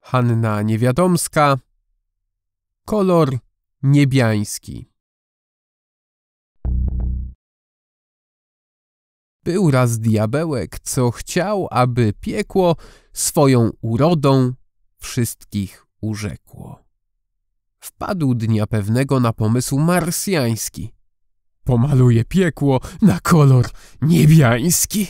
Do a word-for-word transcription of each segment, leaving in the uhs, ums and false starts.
Hanna Niewiadomska. Kolor niebiański. Był raz diabełek, co chciał, aby piekło swoją urodą wszystkich urzekło. Wpadł dnia pewnego na pomysł marsjański. Pomaluje piekło na kolor niebiański.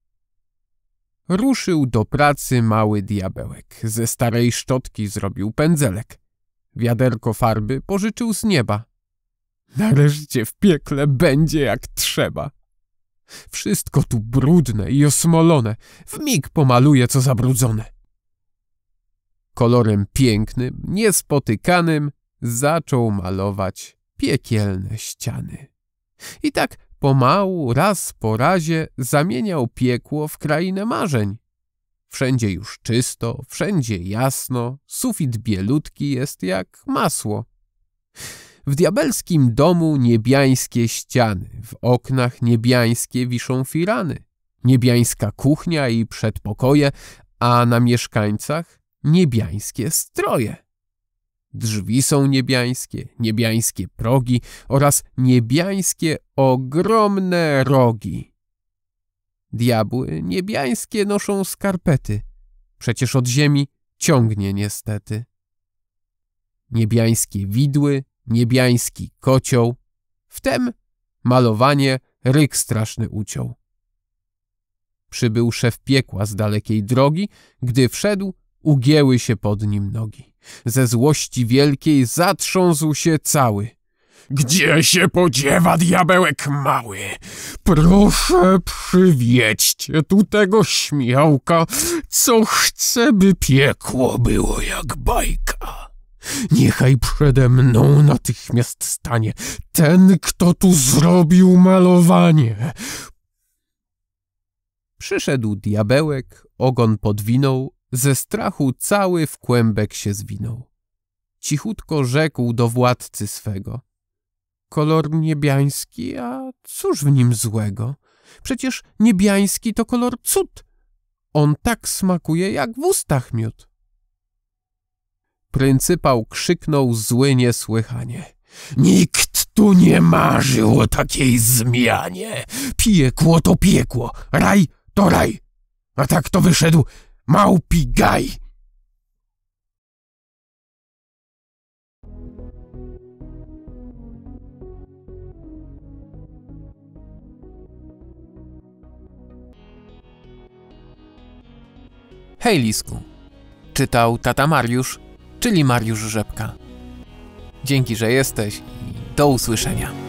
Ruszył do pracy mały diabełek. Ze starej szczotki zrobił pędzelek. Wiaderko farby pożyczył z nieba. Nareszcie w piekle będzie jak trzeba. Wszystko tu brudne i osmolone. Wmig pomaluje, co zabrudzone. Kolorem pięknym, niespotykanym zaczął malować piekielne ściany. I tak pomału, raz po razie zamieniał piekło w krainę marzeń. Wszędzie już czysto, wszędzie jasno, sufit bielutki jest jak masło. W diabelskim domu niebiańskie ściany, w oknach niebiańskie wiszą firany, niebiańska kuchnia i przedpokoje, a na mieszkańcach niebiańskie stroje. Drzwi są niebiańskie, niebiańskie progi oraz niebiańskie ogromne rogi. Diabły niebiańskie noszą skarpety, przecież od ziemi ciągnie niestety. Niebiańskie widły, niebiański kocioł, wtem malowanie ryk straszny uciął. Przybył szef piekła z dalekiej drogi, gdy wszedł, ugięły się pod nim nogi. Ze złości wielkiej zatrząsł się cały. Gdzie się podziewa diabełek mały? Proszę przywieźcie tu tego śmiałka, co chce, by piekło było jak bajka. Niechaj przede mną natychmiast stanie ten, kto tu zrobił malowanie. Przyszedł diabełek, ogon podwinął, ze strachu cały w kłębek się zwinął. Cichutko rzekł do władcy swego. Kolor niebiański, a cóż w nim złego? Przecież niebiański to kolor cud. On tak smakuje jak w ustach miód. Pryncypał krzyknął zły niesłychanie. Nikt tu nie marzył o takiej zmianie. Piekło to piekło, raj to raj. A tak to wyszedł małpi gaj. Hej, Lisku. Czytał tata Mariusz, czyli Mariusz Rzepka. Dzięki, że jesteś i do usłyszenia.